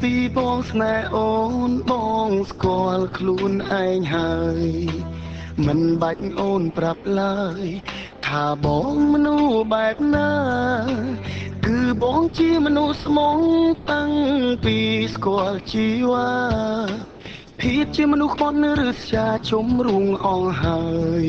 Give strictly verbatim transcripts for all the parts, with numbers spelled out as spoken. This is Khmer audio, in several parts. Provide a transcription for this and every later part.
ពីបងស្នេហ៍អូនបងស្គាល់ខ្លួនឯងហើយមិនបាច់អូនប្រាប់ឡើយថាបងមនុស្សបែបណាគឺបងជាមនុស្សស្មងតាំងពីស្គាល់ជីវ៉ាភាពជាមនុស្សខ្មត់ឬស្យាជំរុងអងហើយ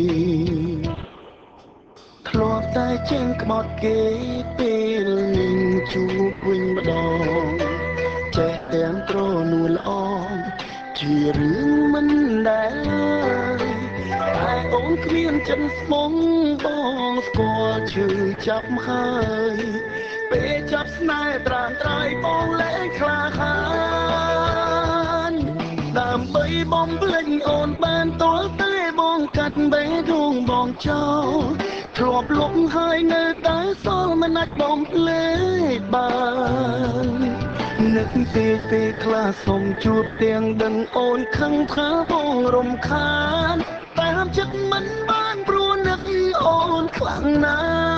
ធ្លាប់តែចេញក្បត់គេពេលនឹងជួបវិញម្ដងចេះទាំងត្រនួលល្អជារឿងមិនដែលតែអូនគ្មានចិត្តស្មងបងស្គាល់ឈឺចាប់ហើយពេលចាប់ស្នេហ៍ត្រាំត្រៃបងលែងខ្លាខានដើម្បីបំភ្លេចអូនបានតលតែបងកាត់បេះដូងបងចោលធ្លាប់លុបហើយនៅតែសល់មិនអាចបំភ្លេចបាននឹកពេលពេលខ្លះសុំជួបទាំងដឹងអូនខឹងថាបងរំខានតាមចិត្តមិនបានព្រោះនឹកអូនខ្លាំងណា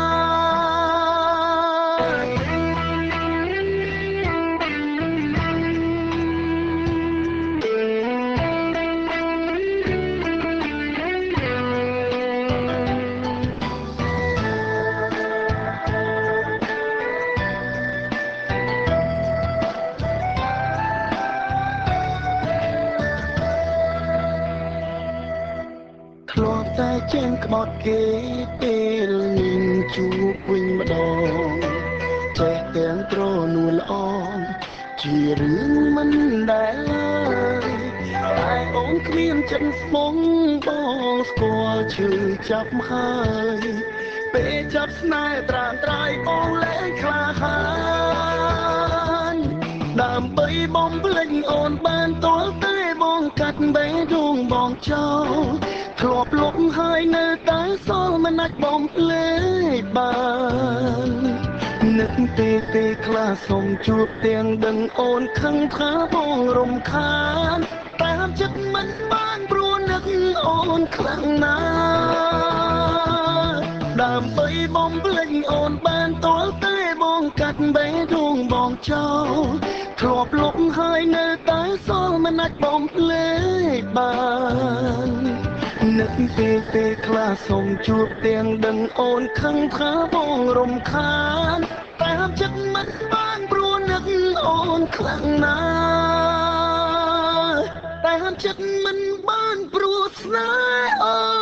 ធ្លាប់តែចេញក្បត់គេពេលនឹងជួបវិញម្ដងចេះទាំងត្រនួលល្អជារឿងមិនដែលតែអូនគ្មានចិត្តស្មងបងស្គាល់ឈឺចាប់ហើយពេលចាប់ស្នេហ៍ត្រាំត្រៃបងលែងខ្លាខានដើម្បីបំភ្លេចអូនបានតលតែបងកាត់បេះដូងបងចោលធ្លាប់លុបហើយនៅតែសល់មិនអាចបំភ្លេចបាននឹកពេលពេលខ្លះសុំជួបទាំងដឹងអូនខឹងថាបងរំខានតាមចិត្តមិនបានព្រោះនឹកអូនខ្លាំងណាស់ដើម្បីបំភ្លេចអូនបានតលតែបងកាត់បេះដូងបងចោលធ្លាប់លុបហើយនៅតែសល់មិនអាចបំភ្លេចបាននឹកពេលពេលខ្លះសុំជួបទាំងដឹងអូនខឹងថាបងរំខានតាមចិត្តមិនបានព្រោះនឹកអូនខ្លាំងណាស់តាមចិត្តមិនបានព្រោះស្នេហ៍អូន